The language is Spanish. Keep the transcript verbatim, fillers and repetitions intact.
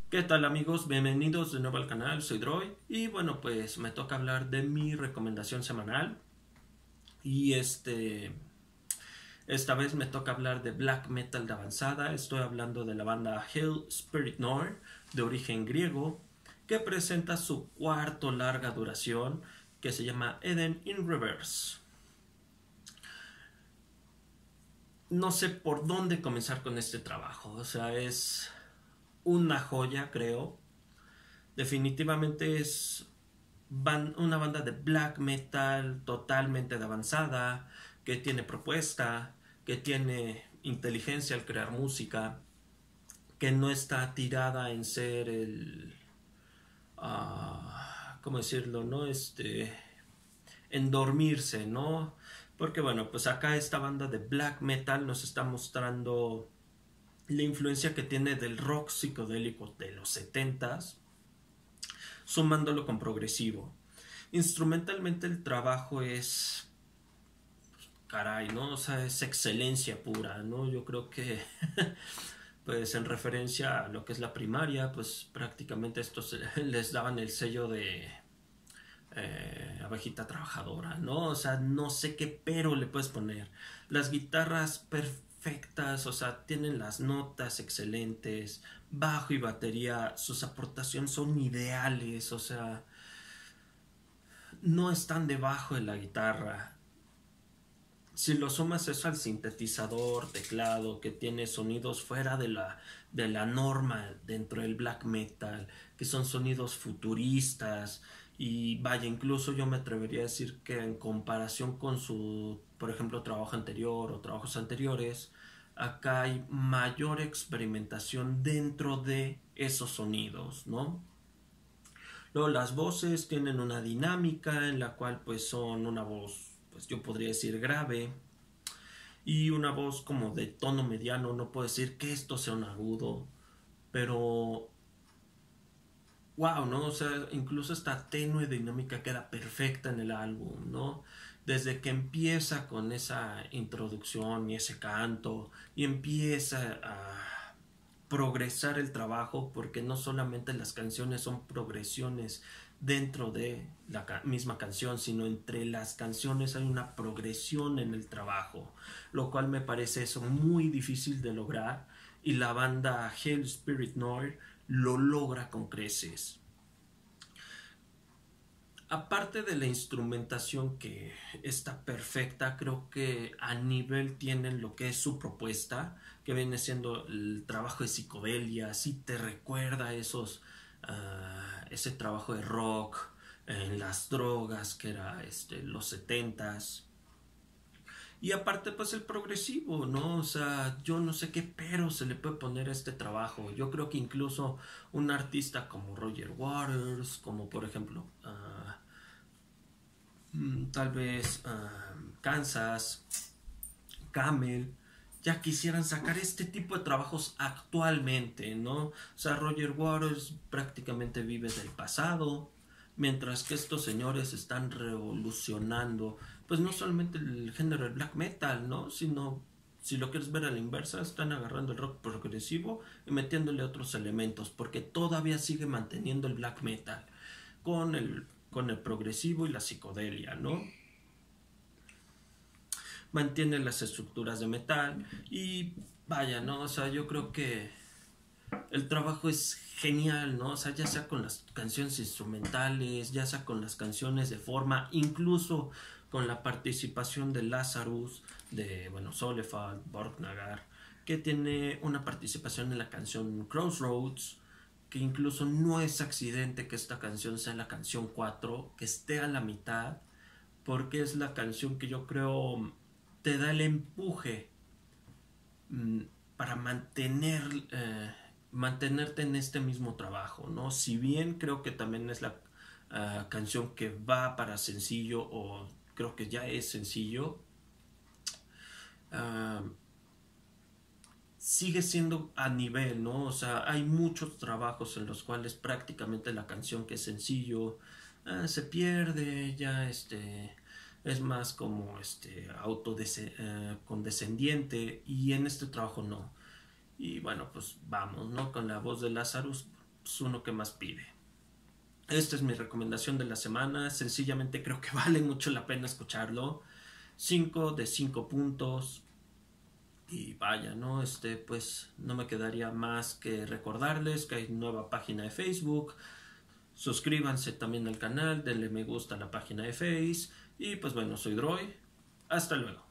¿Qué tal amigos? Bienvenidos de nuevo al canal, soy Droid y bueno pues me toca hablar de mi recomendación semanal y este esta vez me toca hablar de black metal de avanzada. Estoy hablando de la banda Hell Spirit Noir de origen griego que presenta su cuarto larga duración que se llama Eden in Reverse. No sé por dónde comenzar con este trabajo, o sea, es una joya, creo. Definitivamente es ban una banda de black metal totalmente de avanzada, que tiene propuesta, que tiene inteligencia al crear música, que no está tirada en ser el... Uh, ¿cómo decirlo? ¿No? Este... en dormirse, ¿no? Porque bueno, pues acá esta banda de black metal nos está mostrando la influencia que tiene del rock psicodélico de los setentas, sumándolo con progresivo. Instrumentalmente el trabajo es, caray, ¿no? O sea, es excelencia pura, ¿no? Yo creo que, pues en referencia a lo que es la primaria, pues prácticamente estos les daban el sello de eh, abejita trabajadora, ¿no? O sea, no sé qué pero le puedes poner. Las guitarras perfectas, o sea, tienen las notas excelentes, bajo y batería, sus aportaciones son ideales, o sea, no están debajo de la guitarra. Si lo sumas eso al sintetizador, teclado, que tiene sonidos fuera de la, de la norma dentro del black metal, que son sonidos futuristas, y vaya, incluso yo me atrevería a decir que en comparación con su, por ejemplo, trabajo anterior o trabajos anteriores, acá hay mayor experimentación dentro de esos sonidos, ¿no? Luego las voces tienen una dinámica en la cual pues son una voz, pues yo podría decir grave, y una voz como de tono mediano. No puedo decir que esto sea un agudo, pero wow, ¿no? O sea, incluso esta tenue dinámica queda perfecta en el álbum, ¿no? Desde que empieza con esa introducción y ese canto y empieza a progresar el trabajo, porque no solamente las canciones son progresiones dentro de la ca misma canción, sino entre las canciones hay una progresión en el trabajo, lo cual me parece eso muy difícil de lograr, y la banda Hell Spirit Noir lo logra con creces. Aparte de la instrumentación que está perfecta, creo que a nivel tienen lo que es su propuesta, que viene siendo el trabajo de psicodelia. Sí te recuerda esos, uh, ese trabajo de rock en las drogas que era este, los setentas. Y aparte pues el progresivo, ¿no? O sea, yo no sé qué pero se le puede poner a este trabajo. Yo creo que incluso un artista como Roger Waters, como por ejemplo uh, tal vez uh, Kansas, Camel, ya quisieran sacar este tipo de trabajos actualmente, ¿no? O sea, Roger Waters prácticamente vive del pasado, mientras que estos señores están revolucionando, pues no solamente el género del black metal, ¿no? Sino, si lo quieres ver a la inversa, están agarrando el rock progresivo y metiéndole otros elementos, porque todavía sigue manteniendo el black metal con el, con el progresivo y la psicodelia, ¿no? Mantiene las estructuras de metal y vaya, ¿no? O sea, yo creo que el trabajo es genial, ¿no? O sea, ya sea con las canciones instrumentales, ya sea con las canciones de forma, incluso con la participación de Lazarus, de, bueno, Solefald, Borknagar, que tiene una participación en la canción Crossroads, que incluso no es accidente que esta canción sea la canción cuatro, que esté a la mitad, porque es la canción que yo creo te da el empuje mmm, para mantener eh, mantenerte en este mismo trabajo, ¿no? Si bien creo que también es la uh, canción que va para sencillo, o creo que ya es sencillo, uh, sigue siendo a nivel, ¿no? O sea, hay muchos trabajos en los cuales prácticamente la canción que es sencillo uh, se pierde, ya este es más como este autocondescendiente, uh, y en este trabajo no. Y bueno, pues vamos, ¿no? Con la voz de Lazarus, pues, uno que más pide. Esta es mi recomendación de la semana. Sencillamente creo que vale mucho la pena escucharlo. cinco de cinco puntos. Y vaya, ¿no? Este, pues no me quedaría más que recordarles que hay nueva página de Facebook. Suscríbanse también al canal, denle me gusta a la página de Face. Y pues bueno, soy Droy. Hasta luego.